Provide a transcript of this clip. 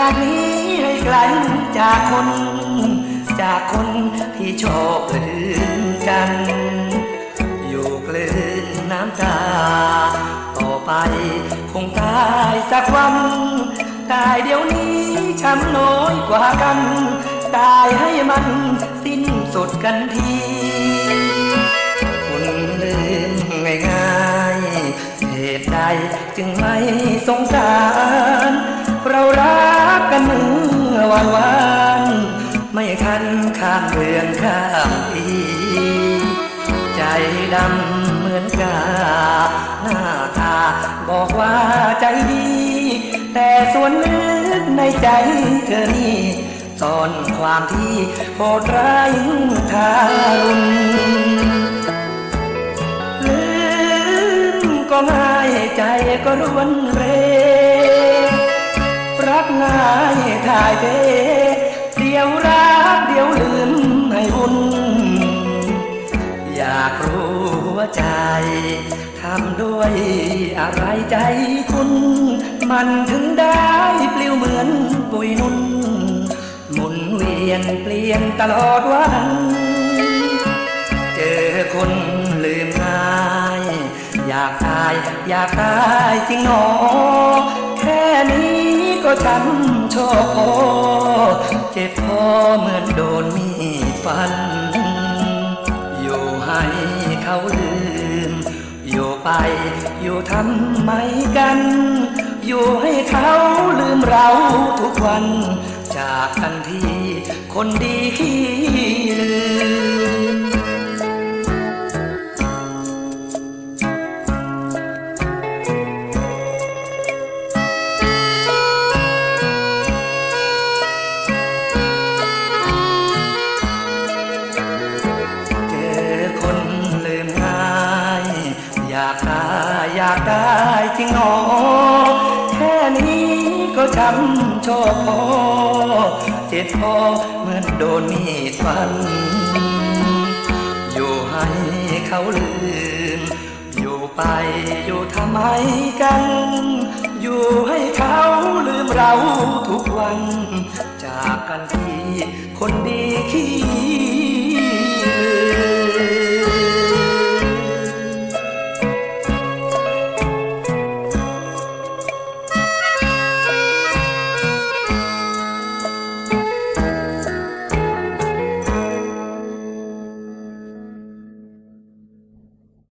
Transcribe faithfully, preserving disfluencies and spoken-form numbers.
ากนี้ให้ไกลจากคนจากคนที่ชอบลืมกันอยู่กลืนน้ำตาต่อไปคงตายสักวันตายเดี๋ยวนี้ช้ำน้อยกว่ากันตายให้มันสิ้นสุดกันทีคนลืมง่ายๆเหตุใดจึงไม่สงสารเรารักกันเมื่อวันวานไม่คันข้ามเดือนข้ามปีใจดำเหมือนกาหน้าตาบอกว่าใจดีแต่ส่วนลึกในใจเธอนี่ซ่อนความที่โหดร้ายทารุณลืมก็ง่ายใจก็รวนเรรักง่ายถ่ายเทเดี๋ยวรักเดี๋ยวลืมให้วุ่นอยากรู้ว่าใจทำด้วยอะไรใจคุณมันถึงได้ปลิวเหมือนปุยนุ่นหมุนเวียนเปลี่ยนตลอดวันเจอคนลืมง่ายอยากตายอยากตายจริงหนอแค่นี้ก็ช้ำโชคพอเจ็บพอเหมือนโดนมีดฟันอยู่ให้เขาลืมอยู่ไปอยู่ทำไมกันอยู่ให้เขาลืมเราทุกวันจากกันที่คนดีลืมอยากตายอยากได้จริงหนอแค่นี้ก็ช้ำโชคพอเจ็บพอเหมือนโดนมีดฟันอยู่ให้เขาลืมอยู่ไปอยู่ทำไมกันอยู่ให้เขาลืมเราทุกวันจากกันที่คนดีขี้